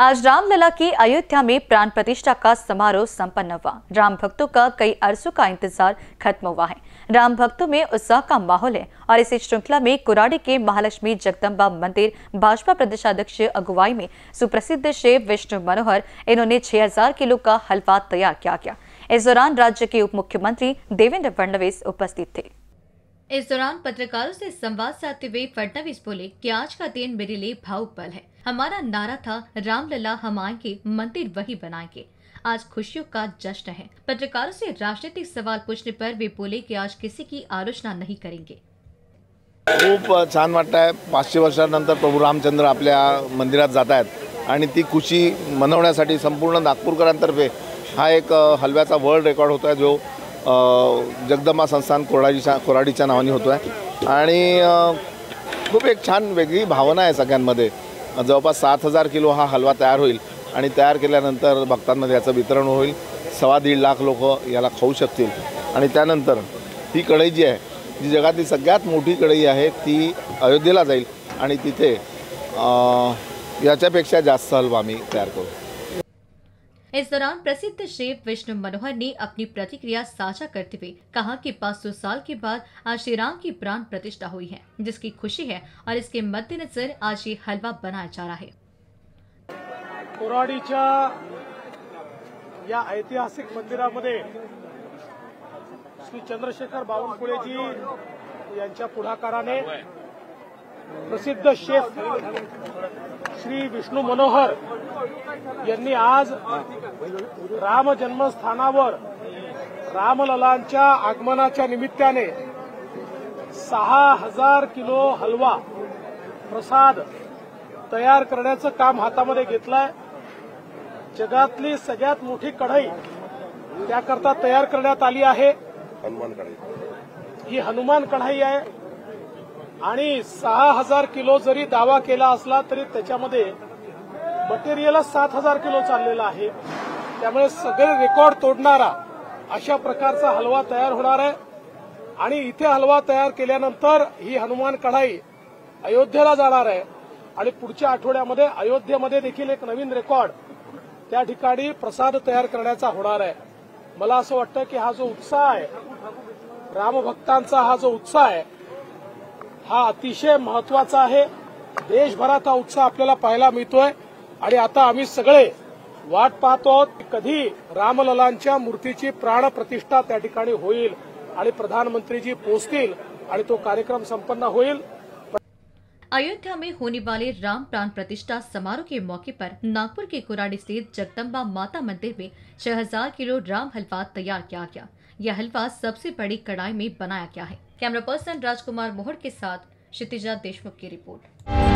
आज रामलला की अयोध्या में प्राण प्रतिष्ठा का समारोह संपन्न हुआ। राम भक्तों का कई अरसों का इंतजार खत्म हुआ है। राम भक्तों में उत्साह का माहौल है और इसी श्रृंखला में कुराड़ी के महालक्ष्मी जगदम्बा मंदिर भाजपा प्रदेशाध्यक्ष अगुवाई में सुप्रसिद्ध शेफ विष्णु मनोहर इन्होंने 6000 किलो का हलवा तैयार किया गया। इस दौरान राज्य के उप मुख्यमंत्री देवेंद्र फडणवीस उपस्थित थे। इस दौरान पत्रकारों से संवाद साधते हुए फडणवीस बोले कि आज का दिन मेरे लिए भावुक पल है। हमारा नारा था रामलला हम आएंगे, मंदिर वही बनाएंगे। आज खुशियों का जश्न है। पत्रकारों से राजनीतिक सवाल पूछने पर वे बोले कि आज किसी की आलोचना नहीं करेंगे। खूप छान वाटतंय। 500 वर्षानंतर प्रभू रामचंद्र आपल्या मंदिरात जात आहेत आणि ती खुशी मनवण्यासाठी संपूर्ण नागपूरकरांतर्फे हा एक हलव्याचा वर्ल्ड रेकॉर्ड होतोय जो जगदंबा संस्थान कोराडीच्या नावाने होतोय आणि खूप एक छान वेगळी भावना आहे सगळ्यांमध्ये। जवळपास 7000 किलो हा हलवा तयार होईल आणि तयार केल्यानंतर भक्तांमध्ये याचं वितरण होईल। 1.25 लाख लोक याला खाऊ शकतील आणि त्यानंतर ही कढई जी आहे जी जगातली सगळ्यात मोठी कढई आहे ती अयोध्येला जाईल आणि तिथे याच्यापेक्षा जास्त हलवा आम्ही तयार करू। इस दौरान प्रसिद्ध शेफ विष्णु मनोहर ने अपनी प्रतिक्रिया साझा करते हुए कहा कि 500 साल के बाद आज श्री राम की प्राण प्रतिष्ठा हुई है, जिसकी खुशी है और इसके मद्देनजर आज ये हलवा बनाया जा रहा है। कोराडीच्या या ऐतिहासिक मंदिरामध्ये श्री चंद्रशेखर बावनकुळेजी यांच्या पुढाकाराने प्रसिद्ध शेफ श्री विष्णू मनोहर यांनी आज राम जन्मस्थानावर रामललांच्या आगमनाच्या निमित्ताने 6000 किलो हलवा प्रसाद तयार करण्याचं काम हातामध्ये घेतलंय। जगातली सगळ्यात मोठी कढई त्याकरता तयार करण्यात आली आहे। ही हनुमान कढई आहे आणि 6000 किलो जरी दावा केला असला तरी त्याच्यामध्ये मटेरियलच 7000 किलो चाललेला आहे। त्यामुळे सगळे रेकॉर्ड तोडणारा अशा प्रकारचा हलवा तयार होणार आहे आणि इथे हलवा तयार केल्यानंतर ही हनुमान कढाई अयोध्येला जाणार आहे आणि पुढच्या आठवड्यामध्ये अयोध्येमध्ये देखील एक नवीन रेकॉर्ड त्या ठिकाणी प्रसाद तयार करण्याचा होणार आहे। मला असं वाटतं की हा जो उत्साह आहे रामभक्तांचा, हा जो उत्साह आहे हा अतिशय महत्वाचा आहे। देशभरात हा उत्साह आपल्याला पाहायला मिळतोय आणि आता आम्ही सगळे वाट पाहतो आहोत की कधी रामललांच्या मूर्तीची प्राण प्रतिष्ठा त्या ठिकाणी होईल आणि प्रधानमंत्रीजी पोहोचतील आणि तो कार्यक्रम संपन्न होईल। अयोध्या में होने वाले राम प्राण प्रतिष्ठा समारोह के मौके पर नागपुर के कुराड़ी स्थित जगदम्बा माता मंदिर में 6000 किलो राम हलवा तैयार किया गया। यह हलवा सबसे बड़ी कढ़ाई में बनाया गया है। कैमरा पर्सन राजकुमार मोहर के साथ क्षितिजा देशमुख की रिपोर्ट।